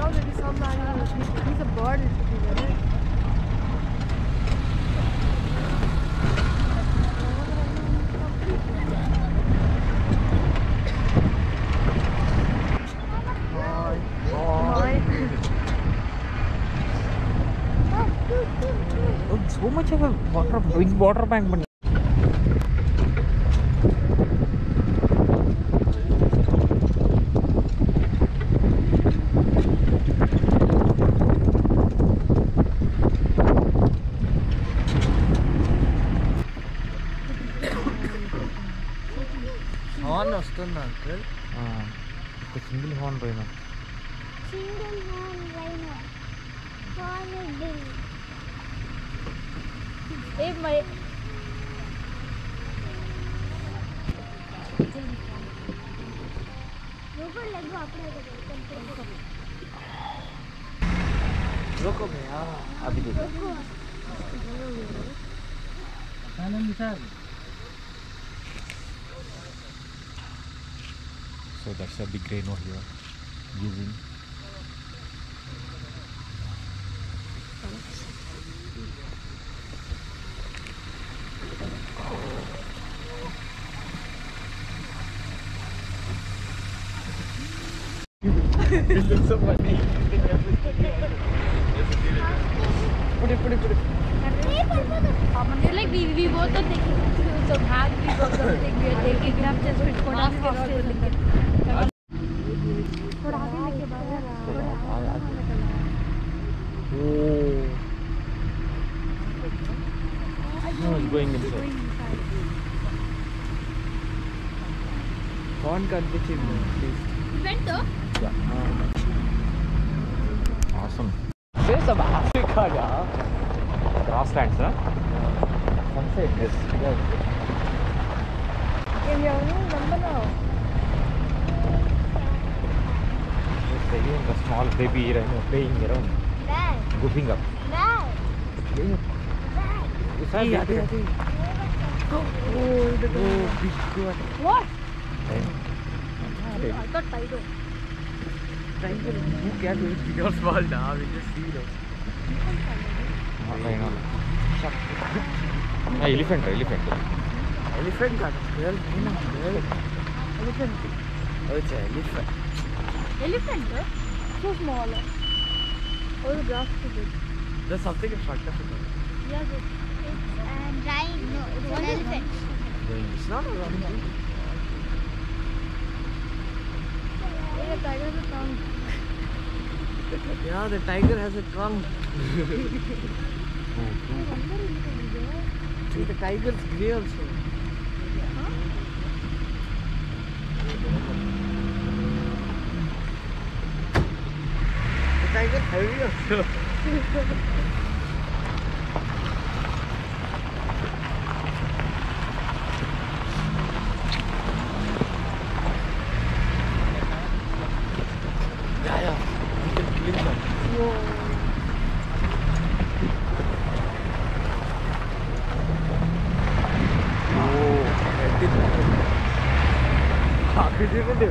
Maybe somebody he's a bird is sitting there. So much of a big water bank. Horn వస్తుంది uncle single horn rhino Single horn rhino. Horned bill. Hey, my. Local लगो अपने रोको भैया अभी देखो so that's a big rhino here using it looks so funny put it Like we both are taking some hag, we both are taking grab just with Kodak no, it's going inside. horn కనిపించింది please Went though? Awesome. face of Africa yeah Grasslands, huh? Sunset, yes. Just again the small baby rhino playing around, Dad. goofing up. Dad. Hey, ade oh big one What? Hey. I thought Tido. tiger you can't do it big or small now we just see them Rhino. Elephant. elephant got girl elephant oh it's an elephant Elephant, huh? So small. All the grass too big. there's something in front of it Yeah, good. It's rhino. No, it's an elephant. it's not a wrong thing Yeah, tiger has a tongue. yeah the tiger has a trunk see the tiger's grey also the tiger's heavy also yeah you can kill them Sunset.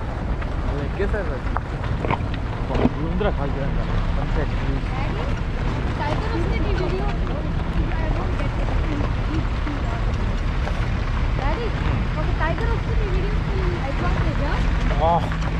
Tiger was in the video. I won't get it. Daddy, okay, tiger was in the video. I got it, yeah? Oh.